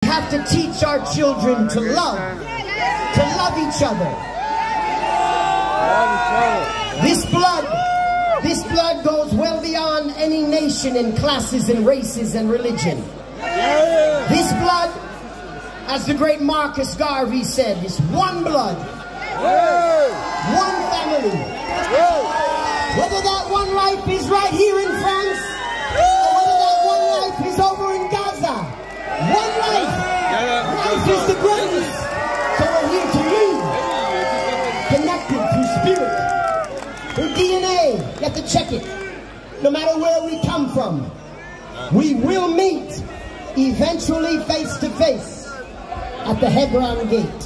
have to teach our children to love each other. This blood goes well beyond any nation and classes and races and religion. This blood, as the great Marcus Garvey said, is one blood, one family. Whether that one life is right here in France, or whether that one life is over in Gaza, one life. Life is the greatest. So we're here to live, connected through spirit, through DNA. You have to check it. No matter where we come from, we will meet eventually face to face at the Hebron gate.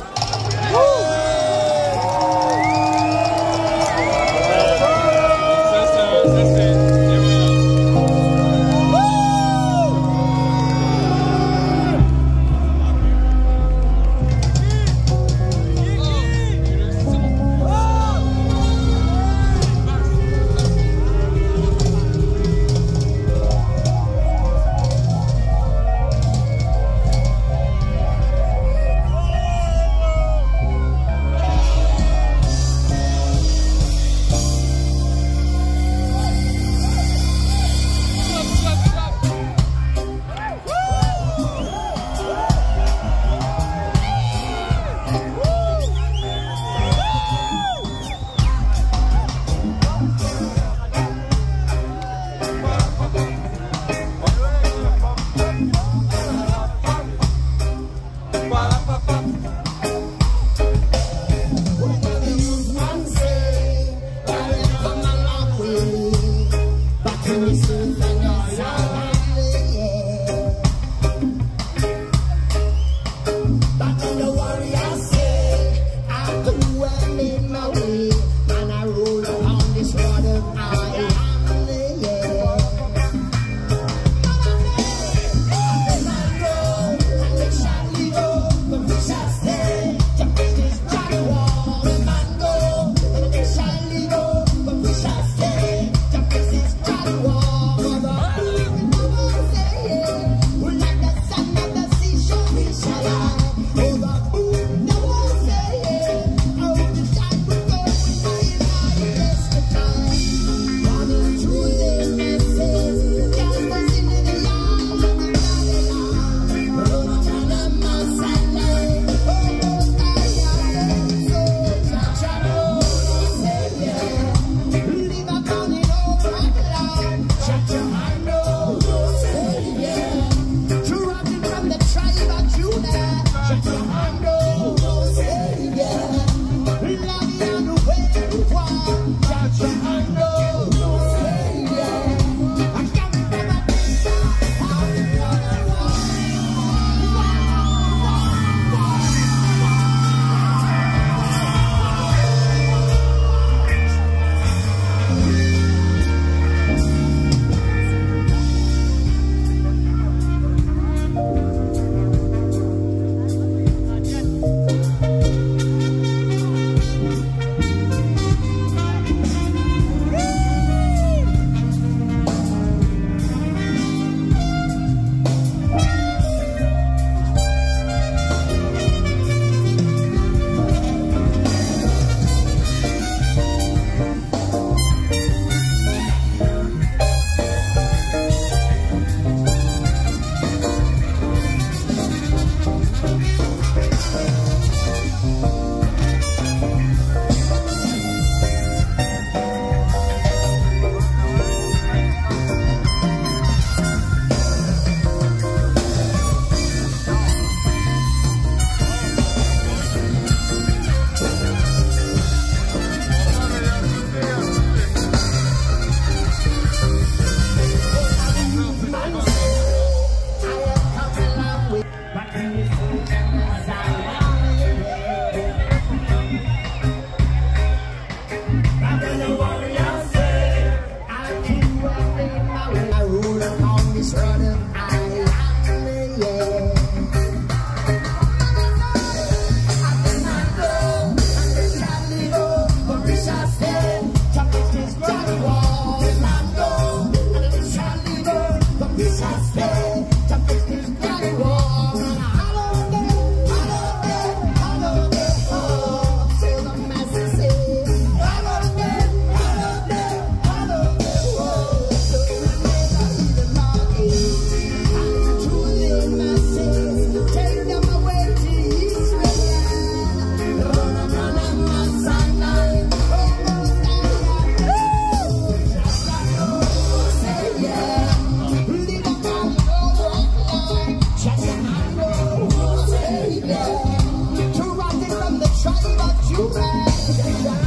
Savior, to rock it from the tribe of Judah.